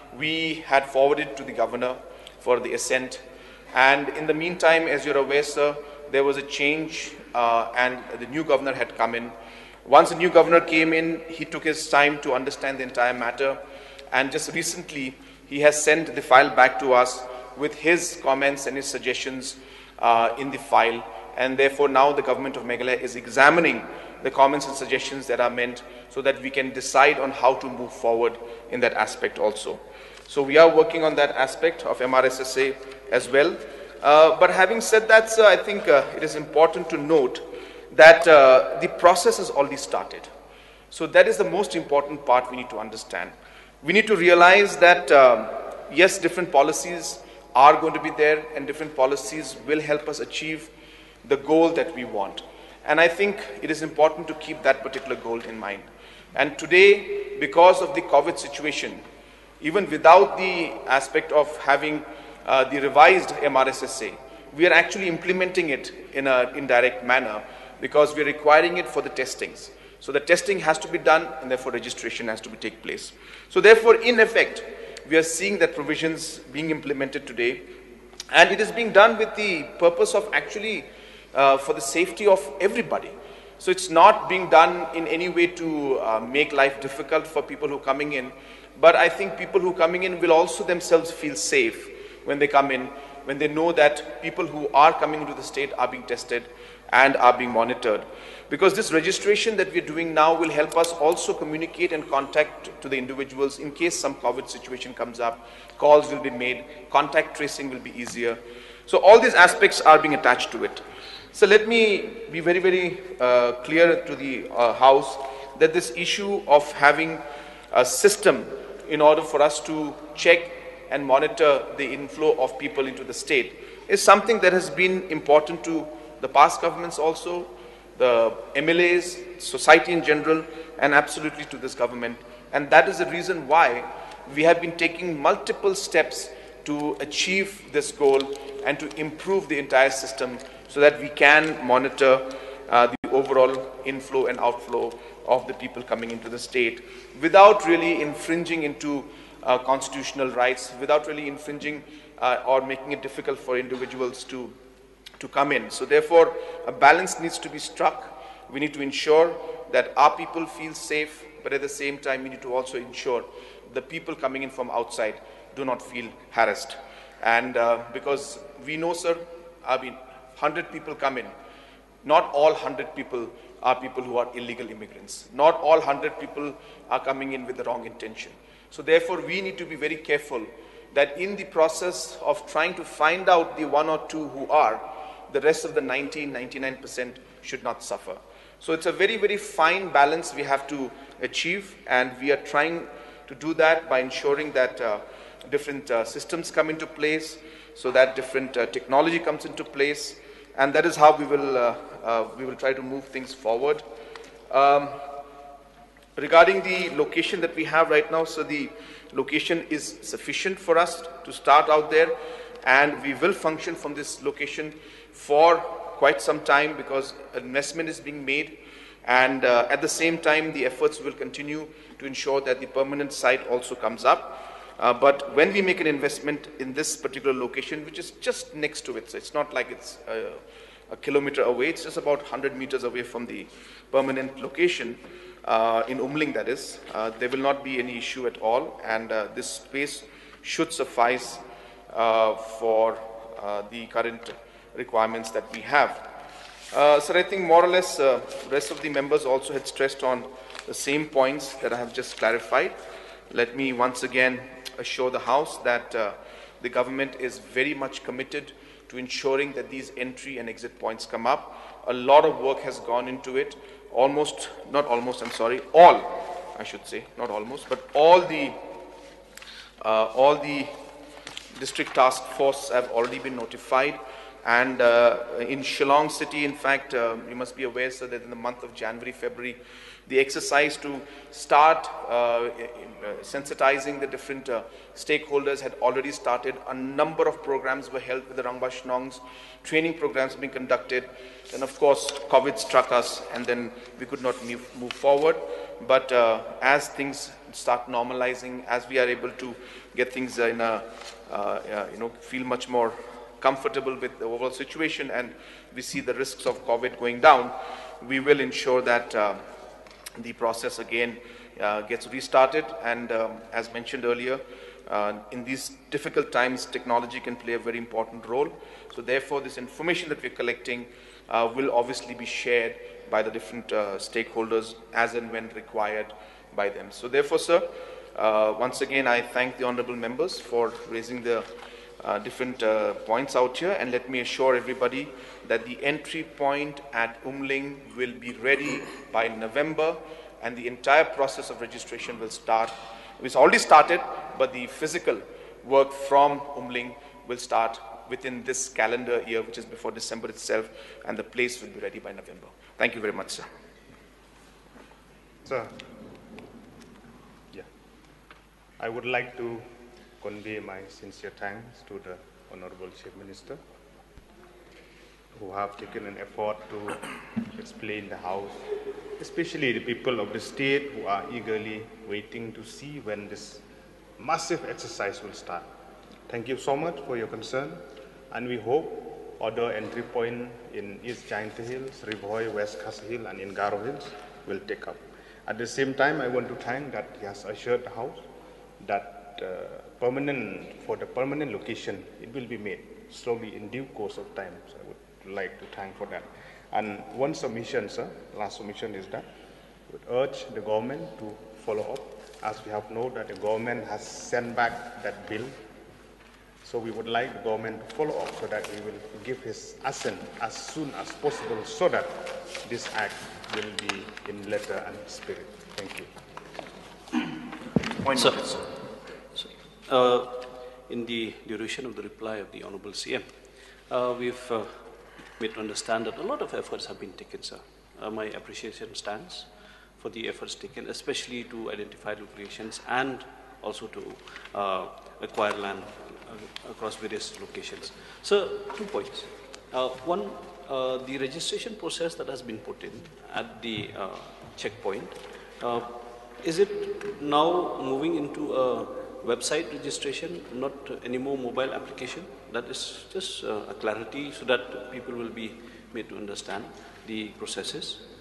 we had forwarded to the Governor for the assent. And in the meantime, as you're aware, sir, there was a change uh, and the new Governor had come in. Once the new Governor came in, he took his time to understand the entire matter. And just recently, he has sent the file back to us with his comments and his suggestions uh, in the file. And therefore, now the Government of Meghalaya is examining the comments and suggestions that are meant, so that we can decide on how to move forward in that aspect also. So we are working on that aspect of M R S S A as well. Uh, but having said that, sir, I think uh, it is important to note that uh, the process has already started. So that is the most important part we need to understand. We need to realize that, um, yes, different policies are going to be there, and different policies will help us achieve the goal that we want. And I think it is important to keep that particular goal in mind. And today, because of the COVID situation, even without the aspect of having uh, the revised M R S S A, we are actually implementing it in an indirect manner, because we are requiring it for the testings. So the testing has to be done, and therefore registration has to be take place. So therefore, in effect, we are seeing that provisions being implemented today, and it is being done with the purpose of actually uh, for the safety of everybody. So it's not being done in any way to uh, make life difficult for people who are coming in, but I think people who are coming in will also themselves feel safe when they come in, when they know that people who are coming into the state are being tested and are being monitored. Because this registration that we're doing now will help us also communicate and contact to the individuals in case some COVID situation comes up. Calls will be made, contact tracing will be easier. So all these aspects are being attached to it. So let me be very, very uh, clear to the uh, House that this issue of having a system in order for us to check and monitor the inflow of people into the state is something that has been important to the past governments also, the M L As, society in general, and absolutely to this government. And that is the reason why we have been taking multiple steps to achieve this goal and to improve the entire system, so that we can monitor uh, the overall inflow and outflow of the people coming into the state without really infringing into uh, constitutional rights, without really infringing uh, or making it difficult for individuals to, to come in. So therefore, a balance needs to be struck, We need to ensure that our people feel safe, but at the same time, we need to also ensure the people coming in from outside do not feel harassed. And uh, because we know, sir, I mean, one hundred people come in. Not all one hundred people are people who are illegal immigrants. Not all one hundred people are coming in with the wrong intention. So therefore, we need to be very careful that in the process of trying to find out the one or two who are, the rest of the ninety, ninety-nine percent should not suffer. So it's a very, very fine balance we have to achieve, and we are trying to do that by ensuring that uh, different uh, systems come into place, so that different uh, technology comes into place, and that is how we will, uh, uh, we will try to move things forward. Um, regarding the location that we have right now, so the location is sufficient for us to start out there, and we will function from this location for quite some time because investment is being made, and uh, at the same time the efforts will continue to ensure that the permanent site also comes up. Uh, but when we make an investment in this particular location, which is just next to it, so it's not like it's a, a kilometer away, it's just about one hundred meters away from the permanent location, uh, in Umling that is, uh, there will not be any issue at all, and uh, this space should suffice uh, for uh, the current requirements that we have. Uh, so I think more or less uh, the rest of the members also had stressed on the same points that I have just clarified. Let me once again assure the House that uh, the government is very much committed to ensuring that these entry and exit points come up. A lot of work has gone into it. Almost, not almost, I'm sorry, all, I should say, not almost, but all the, uh, all the district task force have already been notified. And uh, in Shillong City, in fact, uh, you must be aware, sir, that in the month of January, February, the exercise to start uh, sensitizing the different uh, stakeholders had already started. A number of programs were held with the Rangba Shnongs. Training programs have been conducted. And of course, COVID struck us, and then we could not move, move forward. But uh, as things start normalizing, as we are able to get things in a, uh, uh, you know, feel much more comfortable with the overall situation, and we see the risks of COVID going down, we will ensure that uh, the process again uh, gets restarted. And um, as mentioned earlier, uh, in these difficult times, technology can play a very important role. So therefore, this information that we're collecting uh, will obviously be shared by the different uh, stakeholders as and when required by them. So therefore, sir, uh, once again, I thank the honorable members for raising the Uh, different uh, points out here, and let me assure everybody that the entry point at Umling will be ready by November, and the entire process of registration will start. It's already started, but the physical work from Umling will start within this calendar year, which is before December itself, and the place will be ready by November. Thank you very much, sir. Sir, yeah, I would like to convey my sincere thanks to the Honorable Chief Minister, who have taken an effort to explain the House, especially the people of the state who are eagerly waiting to see when this massive exercise will start. Thank you so much for your concern, and we hope other entry points in East Giant Hills, Rivoy, West Khasi Hill, and in Garo Hills will take up. At the same time, I want to thank that he has assured the House that Uh, permanent, for the permanent location, it will be made slowly in due course of time. So I would like to thank for that. And one submission, sir, last submission is that I would urge the government to follow up, as we have known that the government has sent back that bill. So we would like the government to follow up so that he will give his assent as soon as possible, so that this act will be in letter and spirit. Thank you. Point sir. Noted, sir. Uh, in the duration of the reply of the Honorable C M, uh, we've uh, made to understand that a lot of efforts have been taken, sir. Uh, my appreciation stands for the efforts taken, especially to identify locations and also to uh, acquire land uh, across various locations. So, two points. Uh, one, uh, the registration process that has been put in at the uh, checkpoint, uh, is it now moving into a website registration, not any more mobile application? That is just uh, a clarity so that people will be made to understand the processes.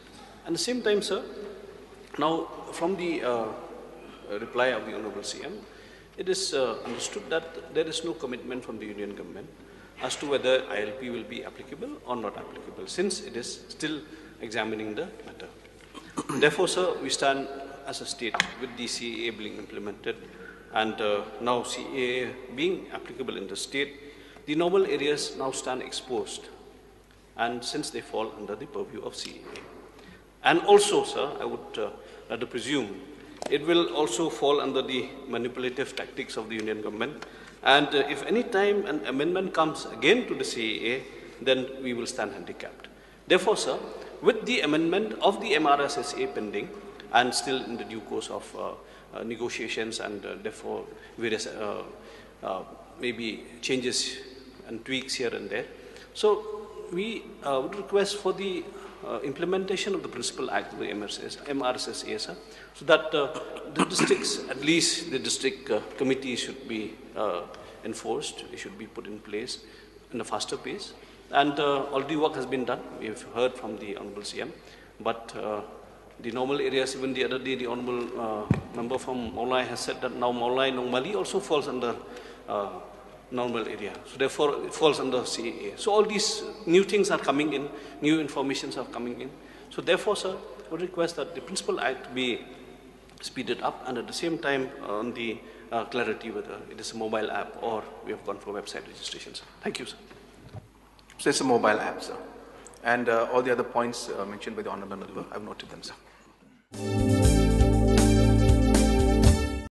At the same time, sir, now from the uh, reply of the Honorable C M, it is uh, understood that there is no commitment from the Union government as to whether I L P will be applicable or not applicable, since it is still examining the matter. Therefore, sir, we stand as a state with the C A A being implemented and uh, now C A A being applicable in the state, the normal areas now stand exposed, and since they fall under the purview of C A A. And also, sir, I would uh, rather presume it will also fall under the manipulative tactics of the Union government. And uh, if any time an amendment comes again to the C A A, then we will stand handicapped. Therefore, sir, with the amendment of the M R S S A pending and still in the due course of uh, uh, negotiations and uh, therefore various uh, uh, maybe changes and tweaks here and there. So we uh, would request for the uh, implementation of the Principal Act of the M R S S A, sir, so that uh, the districts, at least the district uh, committees should be uh, enforced, it should be put in place in a faster pace. And uh, already work has been done. We have heard from the Honorable C M. But uh, the normal areas, even the other day, the Honorable uh, member from Maulai has said that now Maulai Nongmali also falls under uh, normal area. So therefore, it falls under C A A. So all these new things are coming in, new informations are coming in. So therefore, sir, I would request that the Principal Act be speeded up, and at the same time uh, on the uh, clarity whether it is a mobile app or we have gone for website registrations. Thank you, sir. So it's a mobile app, sir. And uh, all the other points uh, mentioned by the Honorable Member, I've noted them, sir.